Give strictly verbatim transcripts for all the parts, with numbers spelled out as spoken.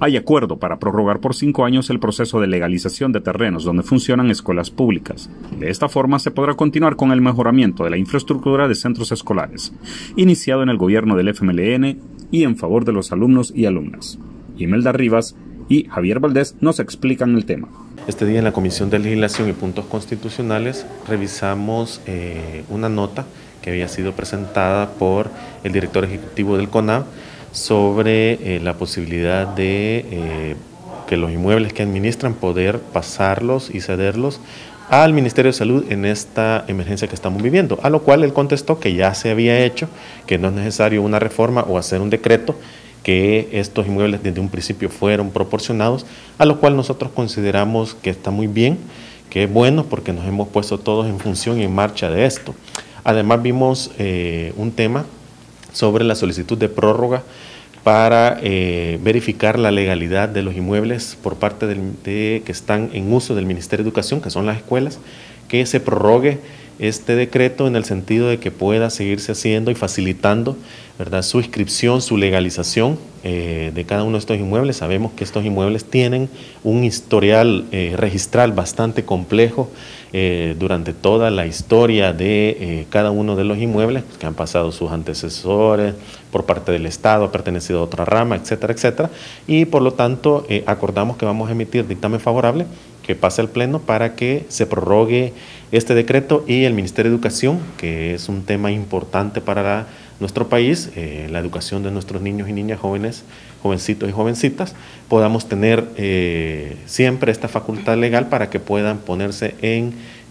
Hay acuerdo para prorrogar por cinco años el proceso de legalización de terrenos donde funcionan escuelas públicas. De esta forma se podrá continuar con el mejoramiento de la infraestructura de centros escolares, iniciado en el gobierno del F M L N y en favor de los alumnos y alumnas. Imelda Rivas y Javier Valdés nos explican el tema. Este día en la Comisión de Legislación y Puntos Constitucionales revisamos eh, una nota que había sido presentada por el director ejecutivo del CONAV sobre eh, la posibilidad de eh, que los inmuebles que administran poder pasarlos y cederlos al Ministerio de Salud en esta emergencia que estamos viviendo, a lo cual él contestó que ya se había hecho, que no es necesario una reforma o hacer un decreto, que estos inmuebles desde un principio fueron proporcionados, a lo cual nosotros consideramos que está muy bien, que es bueno porque nos hemos puesto todos en función y en marcha de esto. Además vimos eh, un tema sobre la solicitud de prórroga para eh, verificar la legalidad de los inmuebles por parte del, de, que están en uso del Ministerio de Educación, que son las escuelas, que se prorrogue este decreto en el sentido de que pueda seguirse haciendo y facilitando, ¿verdad?, su inscripción, su legalización eh, de cada uno de estos inmuebles. Sabemos que estos inmuebles tienen un historial eh, registral bastante complejo eh, durante toda la historia de eh, cada uno de los inmuebles, que han pasado sus antecesores por parte del Estado, ha pertenecido a otra rama, etcétera, etcétera, y por lo tanto eh, acordamos que vamos a emitir dictamen favorable que pase al Pleno para que se prorrogue este decreto y el Ministerio de Educación, que es un tema importante para la, nuestro país, eh, la educación de nuestros niños y niñas jóvenes, jovencitos y jovencitas, podamos tener eh, siempre esta facultad legal para que puedan ponerse en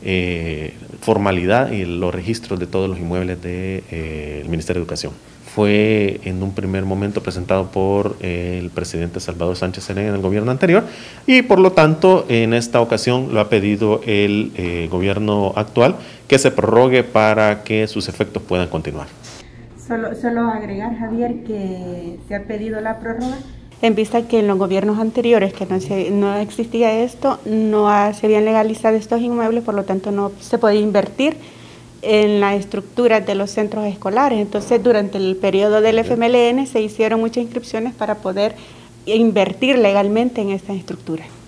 eh, formalidad y los registros de todos los inmuebles del de, eh, Ministerio de Educación. Fue en un primer momento presentado por eh, el presidente Salvador Sánchez Serén en el gobierno anterior y por lo tanto en esta ocasión lo ha pedido el eh, gobierno actual, que se prorrogue para que sus efectos puedan continuar. Solo, solo agregar, Javier, que se ha pedido la prórroga en vista que en los gobiernos anteriores que no, se, no existía esto, no ha, se habían legalizado estos inmuebles, por lo tanto no se podía invertir en la estructura de los centros escolares. Entonces, durante el periodo del F M L N se hicieron muchas inscripciones para poder invertir legalmente en estas estructuras.